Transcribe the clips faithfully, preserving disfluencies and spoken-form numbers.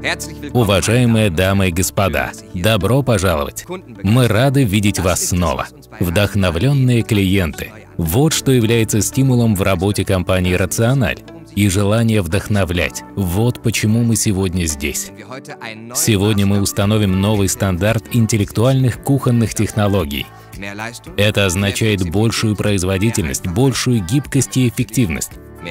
Уважаемые дамы и господа, добро пожаловать! Мы рады видеть вас снова. Вдохновленные клиенты – вот что является стимулом в работе компании Rational. И желание вдохновлять – вот почему мы сегодня здесь. Сегодня мы установим новый стандарт интеллектуальных кухонных технологий. Это означает большую производительность, большую гибкость и эффективность.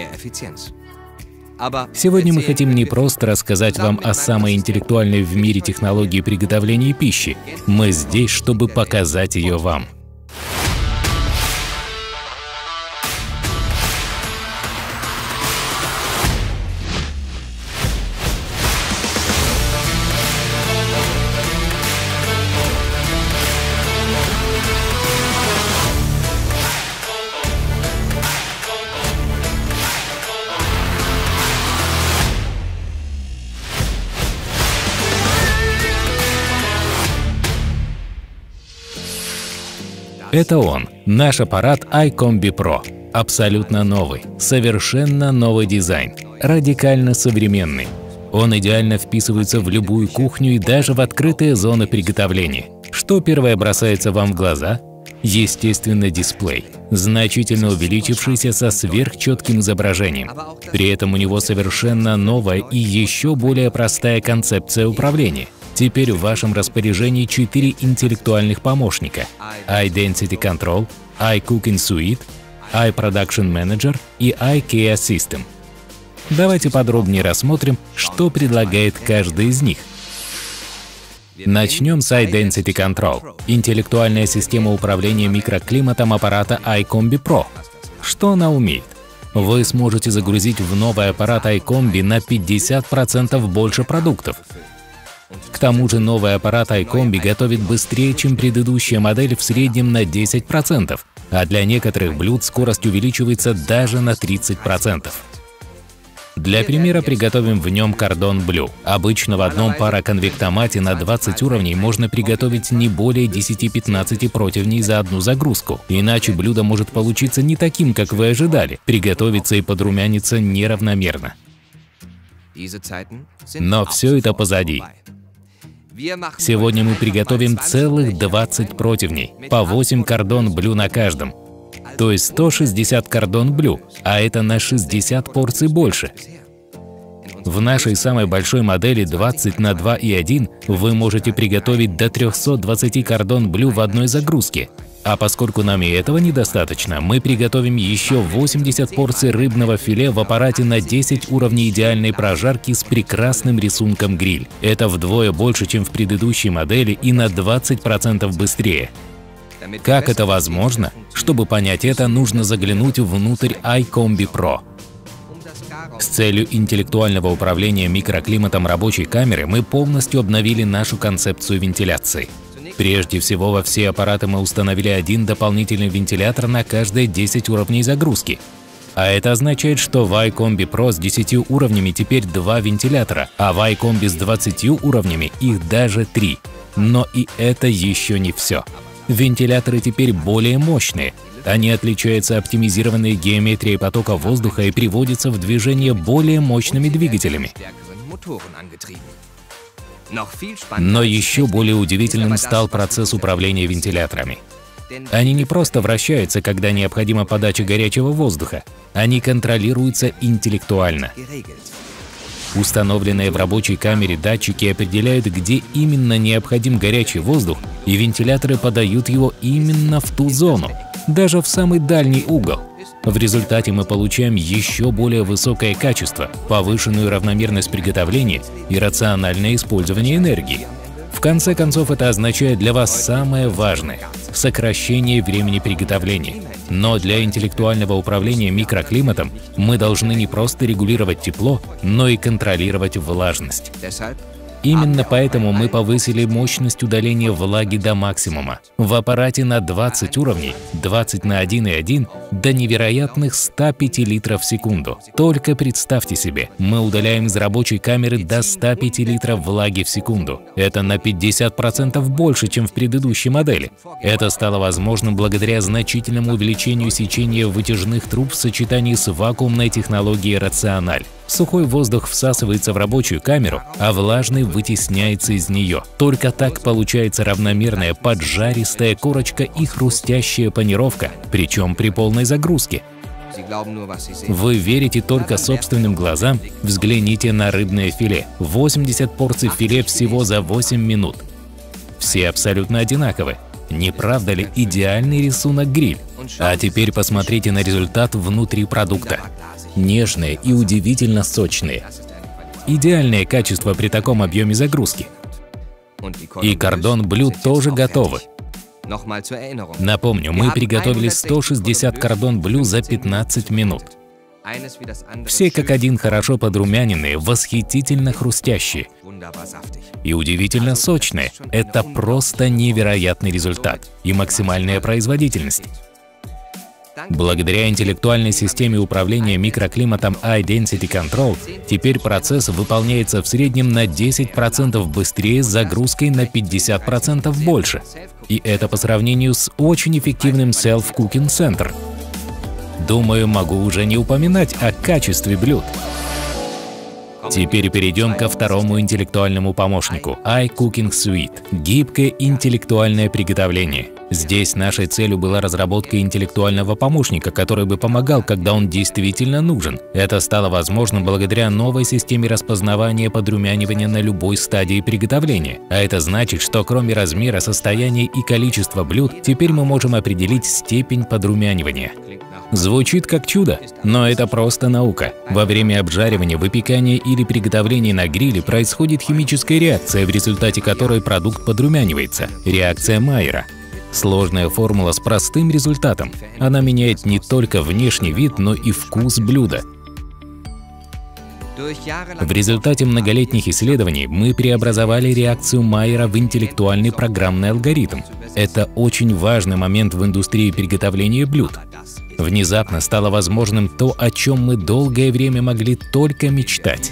Сегодня мы хотим не просто рассказать вам о самой интеллектуальной в мире технологии приготовления пищи. Мы здесь, чтобы показать ее вам. Это он, наш аппарат iCombi Pro. Абсолютно новый, совершенно новый дизайн, радикально современный. Он идеально вписывается в любую кухню и даже в открытые зоны приготовления. Что первое бросается вам в глаза? Естественно, дисплей, значительно увеличившийся со сверхчетким изображением. При этом у него совершенно новая и еще более простая концепция управления. Теперь в вашем распоряжении четыре интеллектуальных помощника: iDensity Control, iCooking Suite, iProduction Manager и iKey Assistant. Давайте подробнее рассмотрим, что предлагает каждый из них. Начнем с iDensity Control – интеллектуальная система управления микроклиматом аппарата iCombi Pro. Что она умеет? Вы сможете загрузить в новый аппарат iCombi на пятьдесят процентов больше продуктов. К тому же новый аппарат iCombi готовит быстрее, чем предыдущая модель, в среднем на десять процентов, а для некоторых блюд скорость увеличивается даже на тридцать процентов. Для примера приготовим в нем кордон блю. Обычно в одном пароконвектомате на двадцать уровней можно приготовить не более десяти-пятнадцати противней за одну загрузку. Иначе блюдо может получиться не таким, как вы ожидали, приготовиться и подрумяниться неравномерно. Но все это позади. Сегодня мы приготовим целых двадцать противней, по восемь кордон блю на каждом. То есть сто шестьдесят кордон блю, а это на шестьдесят порций больше. В нашей самой большой модели двадцать на два и один вы можете приготовить до трёхсот двадцати кордон блю в одной загрузке. А поскольку нам и этого недостаточно, мы приготовим еще восемьдесят порций рыбного филе в аппарате на десять уровней идеальной прожарки с прекрасным рисунком гриль. Это вдвое больше, чем в предыдущей модели, и на двадцать процентов быстрее. Как это возможно? Чтобы понять это, нужно заглянуть внутрь iCombi Pro. С целью интеллектуального управления микроклиматом рабочей камеры мы полностью обновили нашу концепцию вентиляции. Прежде всего, во все аппараты мы установили один дополнительный вентилятор на каждые десять уровней загрузки. А это означает, что в iCombi Pro с десятью уровнями теперь два вентилятора, а в iCombi с двадцатью уровнями их даже три. Но и это еще не все. Вентиляторы теперь более мощные. Они отличаются оптимизированной геометрией потока воздуха и приводятся в движение более мощными двигателями. Но еще более удивительным стал процесс управления вентиляторами. Они не просто вращаются, когда необходима подача горячего воздуха, они контролируются интеллектуально. Установленные в рабочей камере датчики определяют, где именно необходим горячий воздух, и вентиляторы подают его именно в ту зону, даже в самый дальний угол. В результате мы получаем еще более высокое качество, повышенную равномерность приготовления и рациональное использование энергии. В конце концов, это означает для вас самое важное – сокращение времени приготовления. Но для интеллектуального управления микроклиматом мы должны не просто регулировать тепло, но и контролировать влажность. Именно поэтому мы повысили мощность удаления влаги до максимума. В аппарате на двадцать уровней, двадцать на один и один, до невероятных ста пяти литров в секунду. Только представьте себе, мы удаляем из рабочей камеры до ста пяти литров влаги в секунду. Это на пятьдесят процентов больше, чем в предыдущей модели. Это стало возможным благодаря значительному увеличению сечения вытяжных труб в сочетании с вакуумной технологией Rational. Сухой воздух всасывается в рабочую камеру, а влажный вытесняется из нее. Только так получается равномерная поджаристая корочка и хрустящая панировка, причем при полной загрузке. Вы верите только собственным глазам? Взгляните на рыбное филе. восемьдесят порций филе всего за восемь минут. Все абсолютно одинаковы. Не правда ли идеальный рисунок гриль? А теперь посмотрите на результат внутри продукта. Нежные и удивительно сочные. Идеальное качество при таком объеме загрузки. И кордон блю тоже готовы. Напомню, мы приготовили сто шестьдесят кордон блю за пятнадцать минут. Все как один хорошо подрумяненные, восхитительно хрустящие и удивительно сочные. Это просто невероятный результат и максимальная производительность. Благодаря интеллектуальной системе управления микроклиматом iDensity Control теперь процесс выполняется в среднем на десять процентов быстрее с загрузкой на пятьдесят процентов больше. И это по сравнению с очень эффективным Self Cooking Center. Думаю, могу уже не упоминать о качестве блюд. Теперь перейдем ко второму интеллектуальному помощнику – iCooking Suite – гибкое интеллектуальное приготовление. Здесь нашей целью была разработка интеллектуального помощника, который бы помогал, когда он действительно нужен. Это стало возможным благодаря новой системе распознавания подрумянивания на любой стадии приготовления. А это значит, что кроме размера, состояния и количества блюд, теперь мы можем определить степень подрумянивания. Звучит как чудо, но это просто наука. Во время обжаривания, выпекания или приготовления на гриле происходит химическая реакция, в результате которой продукт подрумянивается – реакция Майера. Сложная формула с простым результатом. Она меняет не только внешний вид, но и вкус блюда. В результате многолетних исследований мы преобразовали реакцию Майера в интеллектуальный программный алгоритм. Это очень важный момент в индустрии приготовления блюд. Внезапно стало возможным то, о чем мы долгое время могли только мечтать.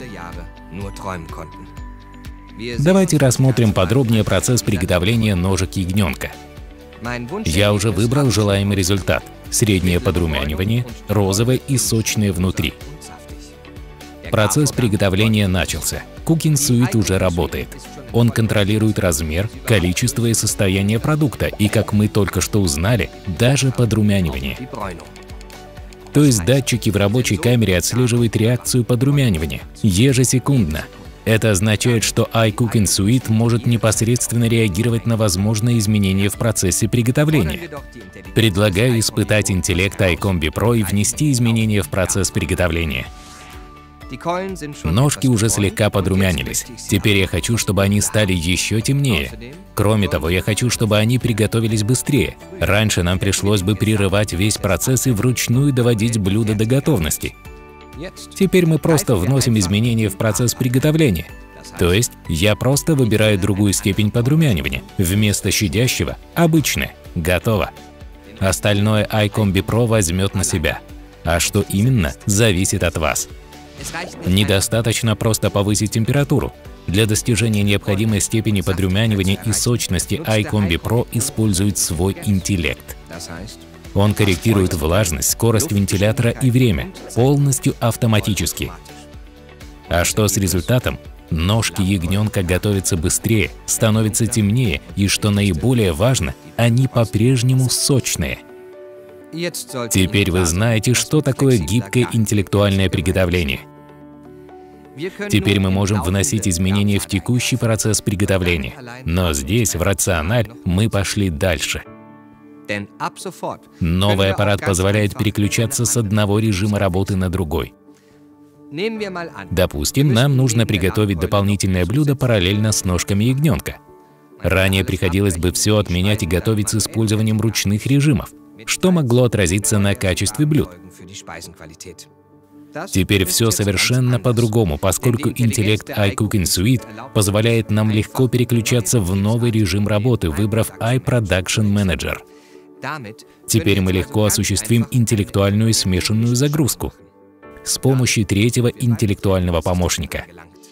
Давайте рассмотрим подробнее процесс приготовления ножек ягненка. Я уже выбрал желаемый результат – среднее подрумянивание, розовое и сочное внутри. Процесс приготовления начался. Cooking Suite уже работает. Он контролирует размер, количество и состояние продукта и, как мы только что узнали, даже подрумянивание. То есть датчики в рабочей камере отслеживают реакцию подрумянивания ежесекундно. Это означает, что iCooking Suite может непосредственно реагировать на возможные изменения в процессе приготовления. Предлагаю испытать интеллект iCombi Pro и внести изменения в процесс приготовления. Ножки уже слегка подрумянились. Теперь я хочу, чтобы они стали еще темнее. Кроме того, я хочу, чтобы они приготовились быстрее. Раньше нам пришлось бы прерывать весь процесс и вручную доводить блюдо до готовности. Теперь мы просто вносим изменения в процесс приготовления. То есть я просто выбираю другую степень подрумянивания. Вместо щадящего – обычное. Готово. Остальное iCombi Pro возьмет на себя. А что именно, зависит от вас. Недостаточно просто повысить температуру. Для достижения необходимой степени подрумянивания и сочности iCombi Pro использует свой интеллект. Он корректирует влажность, скорость вентилятора и время, полностью автоматически. А что с результатом? Ножки ягненка готовятся быстрее, становятся темнее и, что наиболее важно, они по-прежнему сочные. Теперь вы знаете, что такое гибкое интеллектуальное приготовление. Теперь мы можем вносить изменения в текущий процесс приготовления. Но здесь, в рациональ, мы пошли дальше. Новый аппарат позволяет переключаться с одного режима работы на другой. Допустим, нам нужно приготовить дополнительное блюдо параллельно с ножками ягненка. Ранее приходилось бы все отменять и готовить с использованием ручных режимов, что могло отразиться на качестве блюд. Теперь все совершенно по-другому, поскольку интеллект iCooking Suite позволяет нам легко переключаться в новый режим работы, выбрав iProduction Manager. Теперь мы легко осуществим интеллектуальную смешанную загрузку с помощью третьего интеллектуального помощника.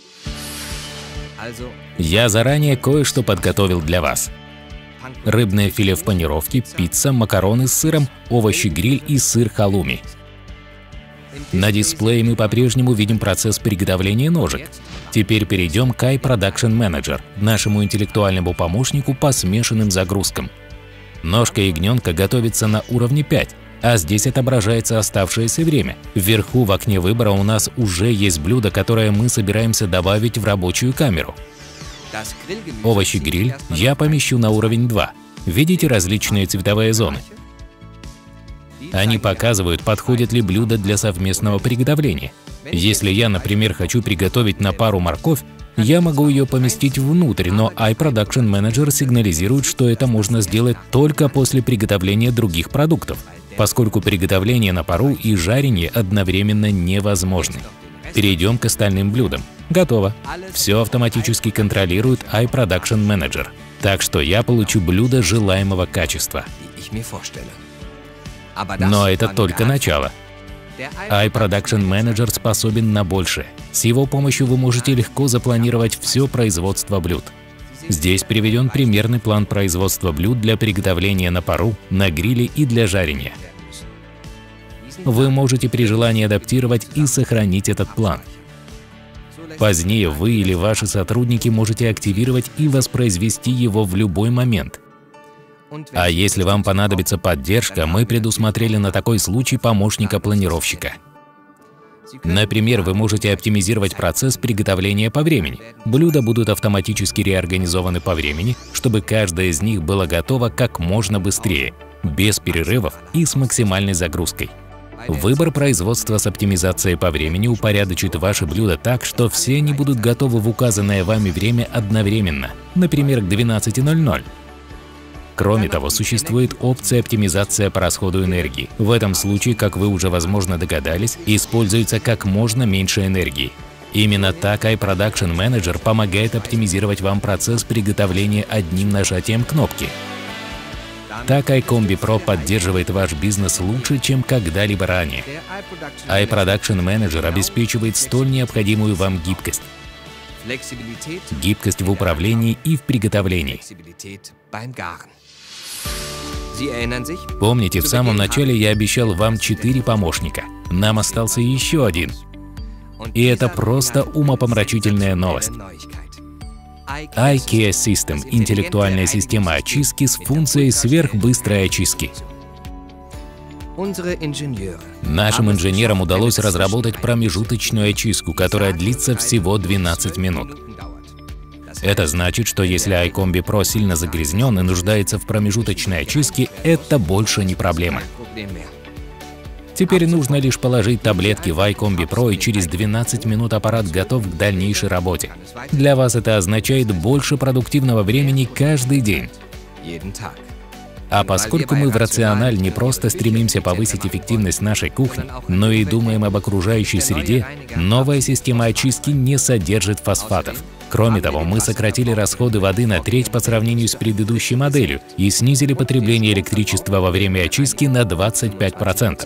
Я заранее кое-что подготовил для вас. Рыбное филе в панировке, пицца, макароны с сыром, овощи-гриль и сыр халуми. На дисплее мы по-прежнему видим процесс приготовления ножек. Теперь перейдем к iProduction Manager, нашему интеллектуальному помощнику по смешанным загрузкам. Ножка ягненка готовится на уровне пять, а здесь отображается оставшееся время. Вверху в окне выбора у нас уже есть блюдо, которое мы собираемся добавить в рабочую камеру. Овощи-гриль я помещу на уровень два. Видите различные цветовые зоны? Они показывают, подходит ли блюдо для совместного приготовления. Если я, например, хочу приготовить на пару морковь, я могу ее поместить внутрь, но iProduction Manager сигнализирует, что это можно сделать только после приготовления других продуктов, поскольку приготовление на пару и жарение одновременно невозможны. Перейдем к остальным блюдам. Готово. Все автоматически контролирует iProduction Manager, так что я получу блюдо желаемого качества. Но это только начало. iProduction Manager способен на большее. С его помощью вы можете легко запланировать все производство блюд. Здесь приведен примерный план производства блюд для приготовления на пару, на гриле и для жарения. Вы можете при желании адаптировать и сохранить этот план. Позднее вы или ваши сотрудники можете активировать и воспроизвести его в любой момент. А если вам понадобится поддержка, мы предусмотрели на такой случай помощника-планировщика. Например, вы можете оптимизировать процесс приготовления по времени. Блюда будут автоматически реорганизованы по времени, чтобы каждое из них было готово как можно быстрее, без перерывов и с максимальной загрузкой. Выбор производства с оптимизацией по времени упорядочит ваши блюда так, что все они будут готовы в указанное вами время одновременно, например, к двенадцати ноль-ноль. Кроме того, существует опция оптимизация по расходу энергии. В этом случае, как вы уже, возможно, догадались, используется как можно меньше энергии. Именно так iProduction Manager помогает оптимизировать вам процесс приготовления одним нажатием кнопки. Так iCombi Pro поддерживает ваш бизнес лучше, чем когда-либо ранее. iProduction Manager обеспечивает столь необходимую вам гибкость. Гибкость в управлении и в приготовлении. Помните, в самом начале я обещал вам четыре помощника. Нам остался еще один. И это просто умопомрачительная новость. iKea System – интеллектуальная система очистки с функцией сверхбыстрой очистки. Нашим инженерам удалось разработать промежуточную очистку, которая длится всего двенадцать минут. Это значит, что если iCombi Pro сильно загрязнен и нуждается в промежуточной очистке, это больше не проблема. Теперь нужно лишь положить таблетки в iCombi Pro, и через двенадцать минут аппарат готов к дальнейшей работе. Для вас это означает больше продуктивного времени каждый день. А поскольку мы в Рациональ не просто стремимся повысить эффективность нашей кухни, но и думаем об окружающей среде, новая система очистки не содержит фосфатов. Кроме того, мы сократили расходы воды на треть по сравнению с предыдущей моделью и снизили потребление электричества во время очистки на двадцать пять процентов.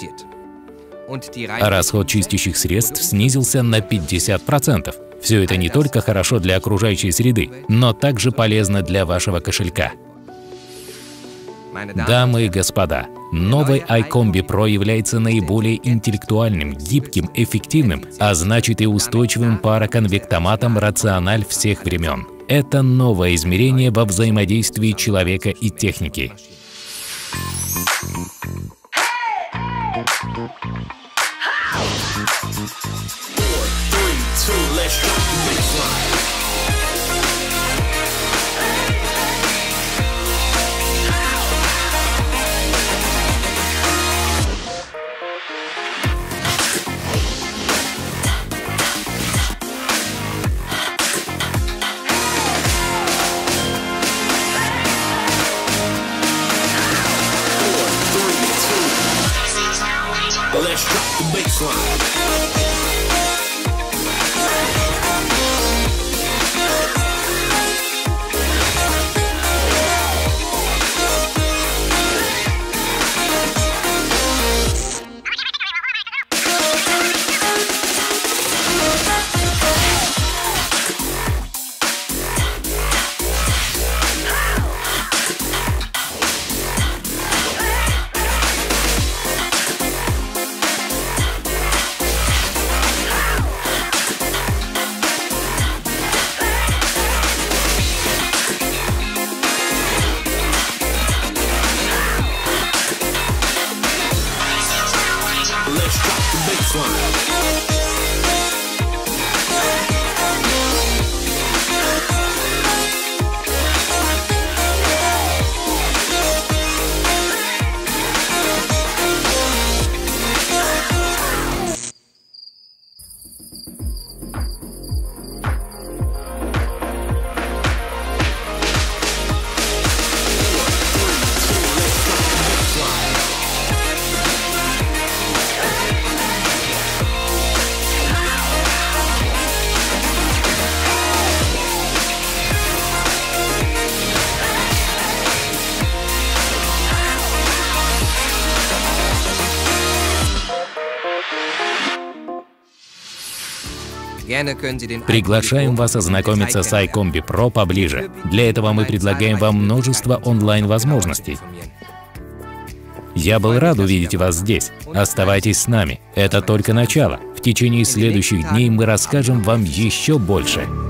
А расход чистящих средств снизился на пятьдесят процентов. Все это не только хорошо для окружающей среды, но также полезно для вашего кошелька. Дамы и господа, новый iCombi Pro является наиболее интеллектуальным, гибким, эффективным, а значит и устойчивым пароконвектоматом Рациональ всех времен. Это новое измерение во взаимодействии человека и техники. Let's drop the baseline. Приглашаем вас ознакомиться с iCombi Pro поближе. Для этого мы предлагаем вам множество онлайн-возможностей. Я был рад увидеть вас здесь. Оставайтесь с нами. Это только начало. В течение следующих дней мы расскажем вам еще больше.